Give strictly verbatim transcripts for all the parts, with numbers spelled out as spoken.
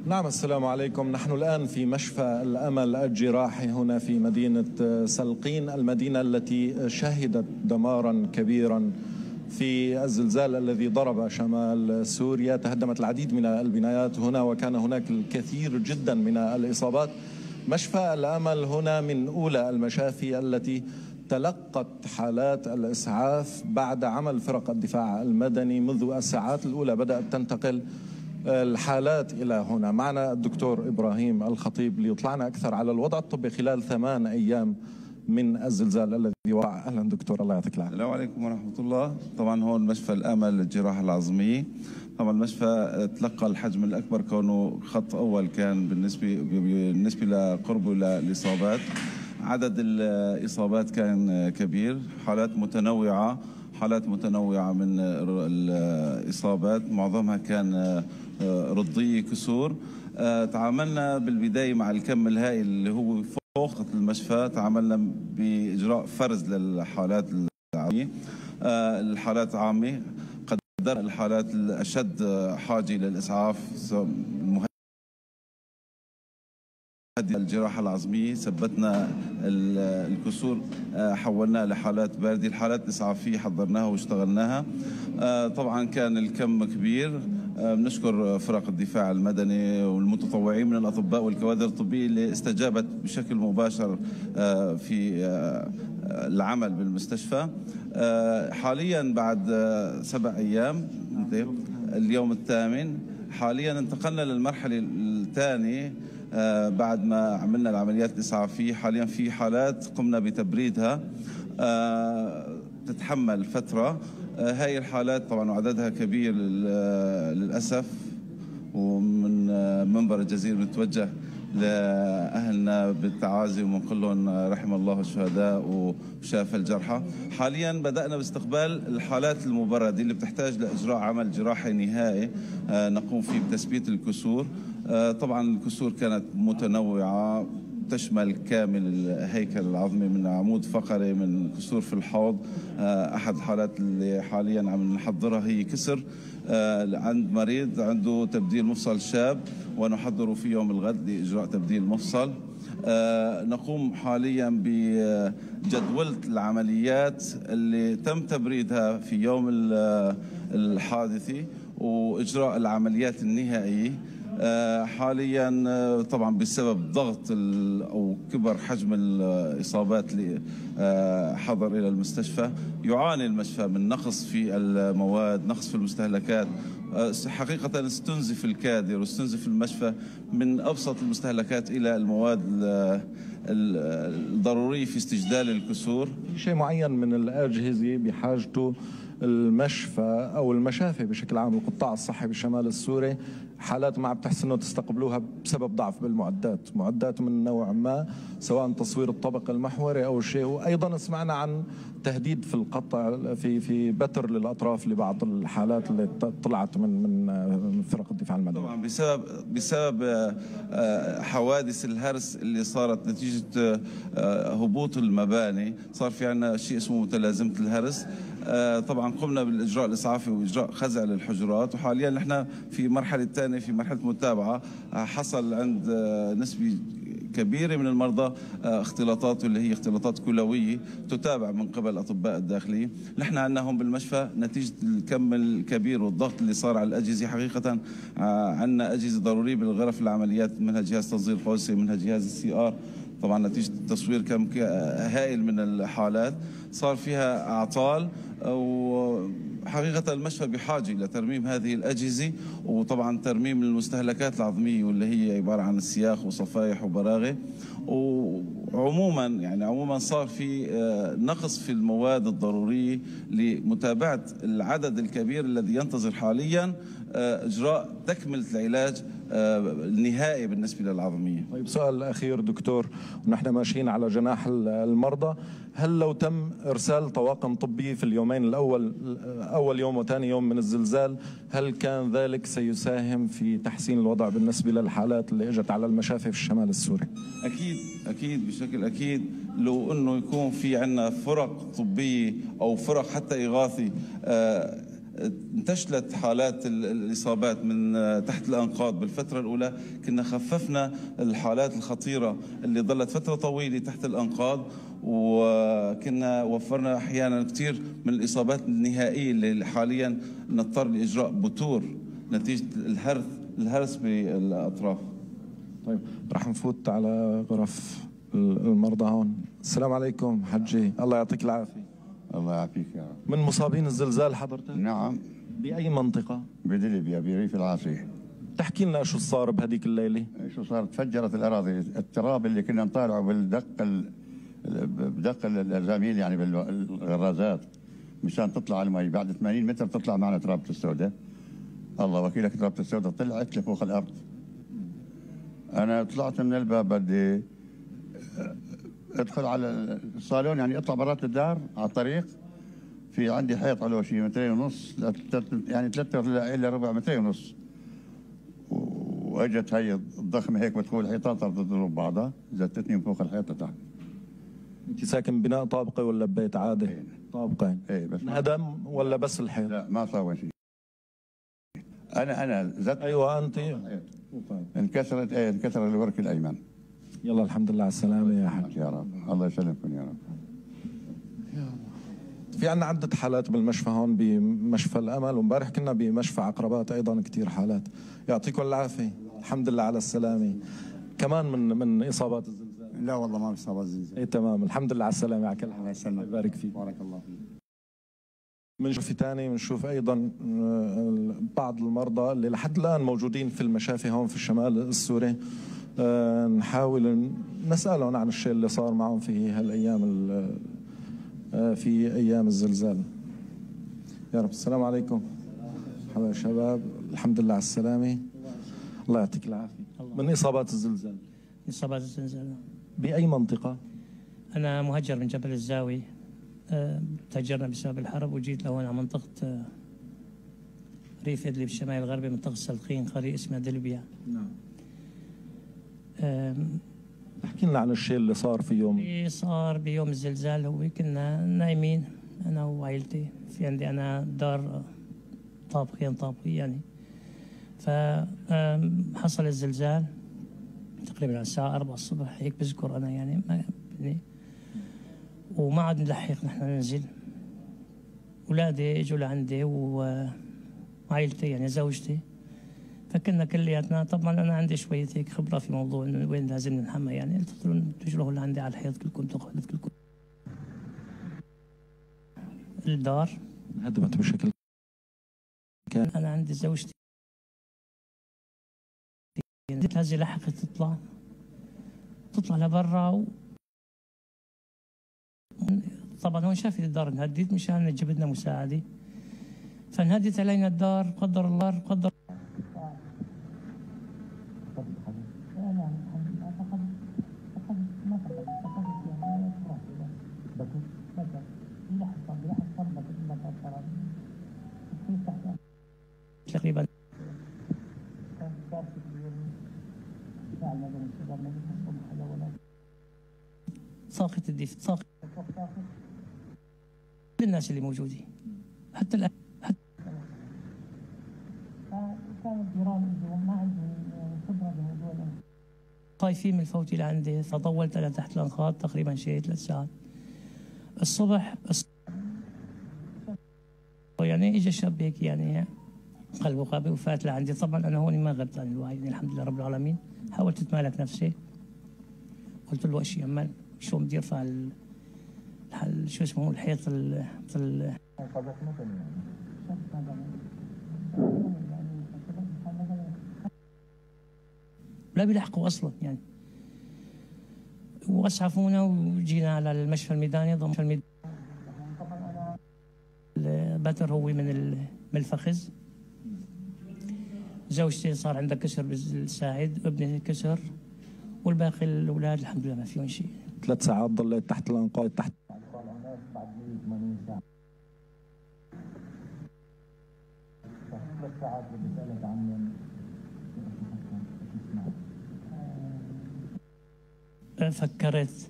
نعم، السلام عليكم. نحن الآن في مشفى الأمل الجراحي هنا في مدينة سلقين، المدينة التي شهدت دمارا كبيرا في الزلزال الذي ضرب شمال سوريا. تهدمت العديد من البنايات هنا وكان هناك الكثير جدا من الإصابات. مشفى الأمل هنا من أولى المشافي التي تلقت حالات الإسعاف بعد عمل فرق الدفاع المدني. منذ الساعات الأولى بدأت تنتقل الحالات إلى هنا. معنا الدكتور إبراهيم الخطيب ليطلعنا أكثر على الوضع الطبي خلال ثمان أيام من الزلزال الذي وقع. أهلا دكتور، الله يعطيك العافية. السلام عليكم ورحمة الله. طبعا هون مشفى الأمل للجراحة العظمية. طبعا المشفى تلقى الحجم الأكبر كونه خط أول كان بالنسبة بالنسبة لقربه للإصابات. عدد الإصابات كان كبير، حالات متنوعة حالات متنوعة من الإصابات، معظمها كان رضية كسور. تعاملنا بالبداية مع الكم الهائل اللي هو فوق المشفى، تعاملنا بإجراء فرز للحالات العامة. الحالات عامة قدر الحالات الأشد حاجة للإسعاف الجراحة العظمية. ثبتنا الكسور، حولناها لحالات باردة. الحالات الإسعافية حضرناها واشتغلناها. طبعا كان الكم كبير. بنشكر فرق الدفاع المدني والمتطوعين من الأطباء والكوادر الطبية اللي استجابت بشكل مباشر في العمل بالمستشفى. حاليا بعد سبع أيام، اليوم الثامن، حاليا انتقلنا للمرحلة الثانية بعد ما عملنا العمليات الإسعافية. حاليا في حالات قمنا بتبريدها تتحمل فترة. هاي الحالات طبعا عددها كبير للأسف، ومن منبر الجزيرة بنتوجه لأهلنا بالتعازي وبنقول لهم رحم الله الشهداء وشاف الجرحى. حاليا بدأنا باستقبال الحالات المبردة اللي بتحتاج لإجراء عمل جراحي نهائي نقوم فيه بتثبيت الكسور. طبعا الكسور كانت متنوعة، تشمل كامل الهيكل العظمي من عمود فقري، من كسور في الحوض. أحد الحالات اللي حاليا عم نحضرها هي كسر عند مريض عنده تبديل مفصل شاب، ونحضره في يوم الغد لإجراء تبديل مفصل. نقوم حاليا بجدولة العمليات اللي تم تبريدها في يوم الحادثة وإجراء العمليات النهائية. حاليا طبعا بسبب ضغط او كبر حجم الاصابات اللي حضر الى المستشفى، يعاني المشفى من نقص في المواد، نقص في المستهلكات. حقيقه استنزف الكادر واستنزف المشفى من ابسط المستهلكات الى المواد الضروريه في استجدال الكسور. شيء معين من الاجهزه بحاجته المشفى او المشافي بشكل عام، القطاع الصحي بالشمال السوري، حالات ما عم تحسنوا تستقبلوها بسبب ضعف بالمعدات، معدات من نوع ما، سواء تصوير الطابق المحوري او شيء. وايضا سمعنا عن تهديد في القطع في في بتر للاطراف لبعض الحالات اللي طلعت من من فرق الدفاع المدني. طبعا بسبب بسبب حوادث الهرس اللي صارت نتيجه هبوط المباني، صار في عندنا شيء اسمه متلازمه الهرس. طبعا قمنا بالاجراء الاسعافي واجراء خزع للحجرات، وحاليا نحن في مرحله ثانيه في مرحله متابعه. حصل عند نسبه كبيرة من المرضى اختلاطات اللي هي اختلاطات كلوية تتابع من قبل أطباء الداخلية. نحن عندنا هون بالمشفى نتيجة الكم الكبير والضغط اللي صار على الأجهزة، حقيقة عندنا أجهزة ضرورية بالغرف العمليات، منها جهاز تصدير قوسي، منها جهاز السي آر. طبعا نتيجة تصوير كم هائل من الحالات صار فيها أعطال، وحقيقة المشفى بحاجة إلى ترميم هذه الأجهزة، وطبعا ترميم المستهلكات العظمية واللي هي عبارة عن السياخ وصفائح وبراغي. وعموما يعني عموما صار في نقص في المواد الضرورية لمتابعة العدد الكبير الذي ينتظر حاليا إجراء تكملة العلاج النهائي بالنسبة للعظمية. طيب، سؤال أخير دكتور، ونحن ماشيين على جناح المرضى، هل لو تم إرسال طواقم طبية في اليومين الأول أول يوم وثاني يوم من الزلزال، هل كان ذلك سيساهم في تحسين الوضع بالنسبة للحالات اللي اجت على المشافي في الشمال السوري؟ أكيد أكيد بشكل أكيد. لو أنه يكون في عندنا فرق طبية أو فرق حتى إغاثي انتشلت حالات الإصابات من تحت الأنقاض بالفترة الأولى، كنا خففنا الحالات الخطيرة اللي ظلت فترة طويلة تحت الأنقاض، وكنا وفرنا أحيانا كثير من الإصابات النهائية اللي حاليا نضطر لإجراء بتور نتيجة الهرث الهرس بالأطراف. طيب رح نفوت على غرف المرضى هون. السلام عليكم حجي، الله يعطيك العافية. الله يعافيك يا رب. من مصابين الزلزال حضرتك؟ نعم. بأي منطقة؟ بدلبيا بريف العاصي. تحكي لنا شو صار بهذيك الليلة؟ شو صار؟ تفجرت الأراضي، التراب اللي كنا نطالعه بالدق ال... بدق الأرزاميل يعني بالغرازات مشان تطلع على المي، بعد ثمانين متر تطلع معنا ترابة السوداء. الله وكيلك، ترابة السوداء طلعت لفوق الأرض. أنا طلعت من الباب بدي ادخل على الصالون، يعني اطلع برات الدار على الطريق، في عندي حيط على شيء مترين ونص، يعني ثلاثة الى ربع مترين ونص، واجت هي الضخمه هيك بتقول الحيطان صارت تضرب بعضها، زتتني من فوق الحيط لتحت. انت ساكن بناء طابقي ولا ببيت عادي؟ ايه. طابقين. ايه بس انهدم ولا بس الحيط؟ لا ما صار شيء. انا انا زت. ايوه انت انكسرت، ايه انكسر الورك الايمن. يلا الحمد لله على السلامة يا حاج. يا رب الله يسلمكم يا رب. في عنا عدة حالات بالمشفى هون بمشفى الأمل، وامبارح كنا بمشفى عقربات أيضا كثير حالات. يعطيكم العافية، الحمد لله على السلامة. كمان من من إصابات الزلزال؟ لا والله ما في إصابات زلزال. إيه تمام، الحمد لله على السلامة على كل حال. الله يسلمك. الله يبارك فيك. بارك الله فيك. بنشوف في ثاني بنشوف أيضا بعض المرضى اللي لحد الآن موجودين في المشافي هون في الشمال السوري. أه نحاول نسألهم عن الشيء اللي صار معهم في هالأيام أه في أيام الزلزال. يا رب. السلام عليكم. مرحبا يا شباب، الحمد لله على السلامة. الله يعطيك العافية. من إصابات الزلزال؟ إصابات الزلزال. بأي منطقة؟ أنا مهجر من جبل الزاوي، أه تهجرنا بسبب الحرب وجيت لهون على منطقة أه ريف إدلب الشمالي الغربي، منطقة سلقين، قرية اسمها دلبيا. نعم. احكي لنا عن الشيء اللي صار في يوم اللي صار بيوم الزلزال. هو كنا نايمين انا وعائلتي، في عندي انا دار طابقين طابقي يعني. فحصل الزلزال تقريبا على الساعة أربعة الصبح هيك بذكر انا يعني، ما يعني وما عاد نلحق نحن ننزل. اولادي اجوا لعندي وعائلتي يعني زوجتي، فكنا كلياتنا. طبعا انا عندي شويه هيك خبره في موضوع انه وين لازم ننحمى يعني. قلت لهم تجوا لعندي على الحيط كلكم تقعدوا كلكم. الدار انهدمت بشكل كان انا عندي زوجتي يعني هذه لحقت تطلع تطلع لبرا و... طبعا هون شافت الدار انهدت مشان نجيب لنا مساعده، فانهدت علينا الدار قدر الله قدر. تقريبا ساقط الدفء ساقط كل الناس اللي موجودين حتى الآن. حتى كانوا الجيران ما عندهم خبرة بموضوع خايفين من الفوت اللي عندي، فطولت أنا تحت الأنقاض تقريبا شيء ثلاث ساعات. الصبح يعني اجى شاب هيك يعني قلبه قابي وفات لعندي. طبعا انا هون ما غبت عن الوعي يعني الحمد لله رب العالمين. حاولت اتمالك نفسي، قلت له ايش يعمل شو بدي ارفع ال... ال... شو اسمه الحيط ال... ال... لا بيلحقوا اصلا يعني. واسعفونا وجينا على المشفى الميداني. ضم الميداني البتر هو من من الفخذ. زوجتي صار عندها كسر بالساعد، ابني كسر، والباقي الاولاد الحمد لله ما فيهم شيء. ثلاث ساعات ضليت تحت الانقاض تحت ثلاث ساعات. بدي اسالك عن فكرت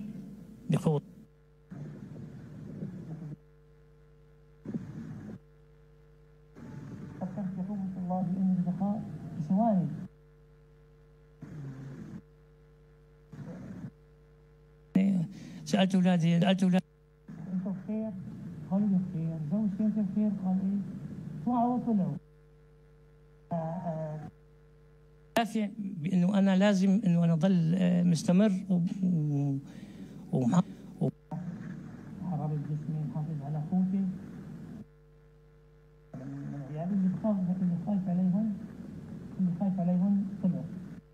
بقوة اللقاء بثواني. سألت أولادي سألت أولادي أنتوا بخير؟ قالوا لي بخير. زوجتي أنت بخير؟ قال إيه. طلعوا طلعوا. دافع بأنه أنا لازم إنه أنا أضل مستمر ومحافظ حرارة جسمي، محافظ على قوتي. من عيالي اللي بخاف اللي خايف عليهم اللي خايف عليهم طلعوا.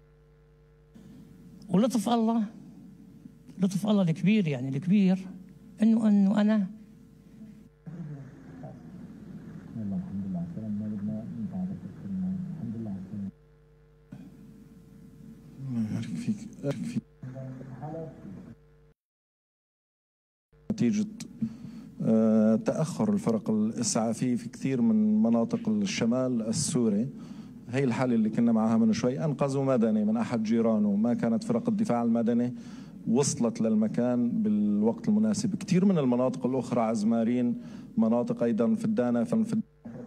ولطف الله لطف الله الكبير يعني الكبير انه انه انا يلا الحمد لله على السلامة. ما بدنا نتعرف أكثر. الحمد لله على السلامة. الله يبارك فيك. يبارك فيك. نتيجة آه، تأخر الفرق الإسعافية في كثير من مناطق الشمال السوري. هي الحالة اللي كنا معها من شوي. أنقذوا مدني من أحد جيرانه، ما كانت فرق الدفاع المدني وصلت للمكان بالوقت المناسب. كثير من المناطق الأخرى عزمارين، مناطق أيضا في الدانا في الدانا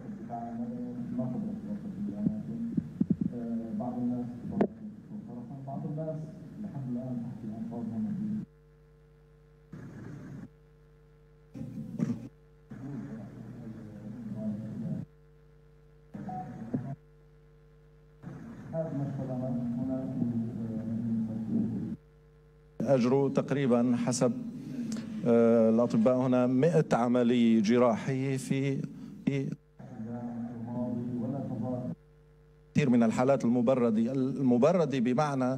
بعض الناس بعض الناس الحمد لله تحت الأنقاض هم. أجروا تقريبا حسب آه الأطباء هنا مئة عملية جراحية في كثير من الحالات المبردة. المبردة بمعنى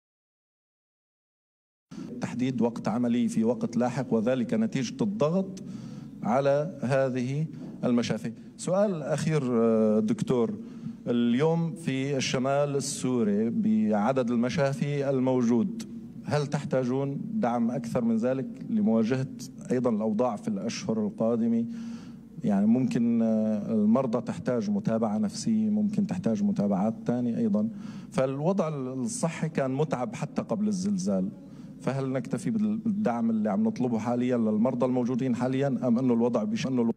تحديد وقت عملي في وقت لاحق، وذلك نتيجة الضغط على هذه المشافي. سؤال أخير آه دكتور، اليوم في الشمال السوري بعدد المشافي الموجود، هل تحتاجون دعم أكثر من ذلك لمواجهة أيضا الأوضاع في الأشهر القادمة؟ يعني ممكن المرضى تحتاج متابعة نفسية، ممكن تحتاج متابعات ثانية أيضا. فالوضع الصحي كان متعب حتى قبل الزلزال، فهل نكتفي بالدعم اللي عم نطلبه حاليا للمرضى الموجودين حاليا، أم أنه الوضع بشأنه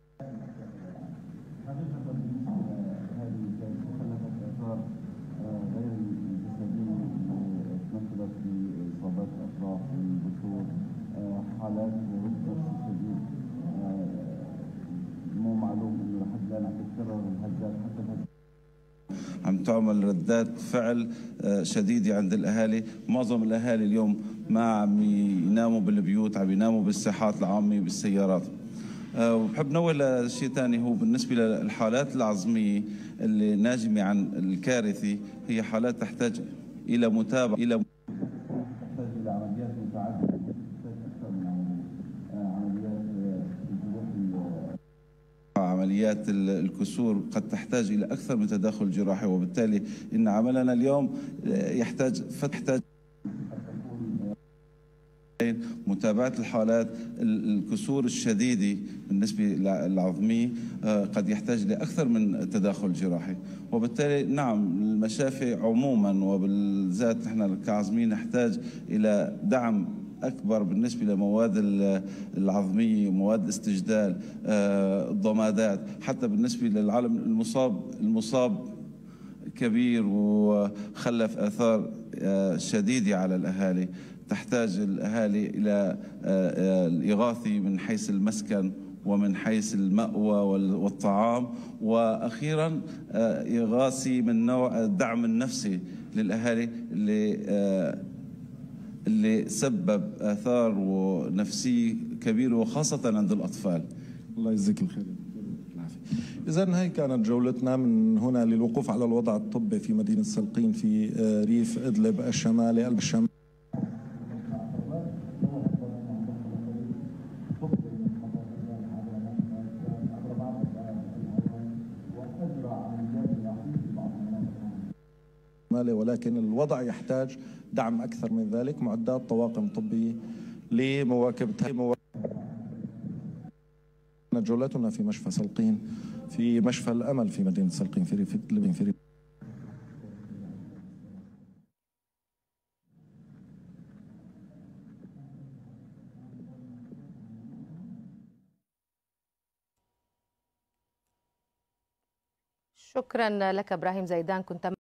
حالات ربط شديد مو معلوم انه لحد الان عم تتكرر الهزات حتى عم تعمل ردات فعل شديده عند الاهالي. معظم الاهالي اليوم ما عم يناموا بالبيوت، عم يناموا بالساحات العامه بالسيارات. وبحب نوه لشيء ثاني، هو بالنسبه للحالات العظميه اللي ناجمه عن الكارثه، هي حالات تحتاج الى متابعه الى تحتاج الى عمليات متعدده، عمليات الكسور قد تحتاج إلى أكثر من تدخل جراحي، وبالتالي إن عملنا اليوم يحتاج فتحتاج متابعة الحالات. الكسور الشديدة بالنسبة للعظمية قد يحتاج لأكثر من تدخل جراحي، وبالتالي نعم المشافي عموما وبالذات نحن كعظميين نحتاج إلى دعم أكبر بالنسبة لمواد العظمية، مواد الاستجدال، الضمادات، حتى بالنسبة للعالم المصاب المصاب كبير وخلف آثار شديدة على الأهالي. تحتاج الأهالي إلى الإغاثة من حيث المسكن ومن حيث المأوى والطعام، وأخيرا إغاثة من نوع الدعم النفسي للأهالي اللي اللي سبب آثار نفسية كبيرة وخاصة عند الأطفال. الله يجزيك الخير. إذن هي كانت جولتنا من هنا للوقوف على الوضع الطبي في مدينة سلقين في ريف إدلب الشمالي الشمالي. ولكن الوضع يحتاج دعم أكثر من ذلك، معدات طواقم طبية لمواكبة. جولتنا في مشفى سلقين، في مشفى الأمل في مدينة سلقين في ريف إدلب في ريف شكرا لك إبراهيم زيدان، كنت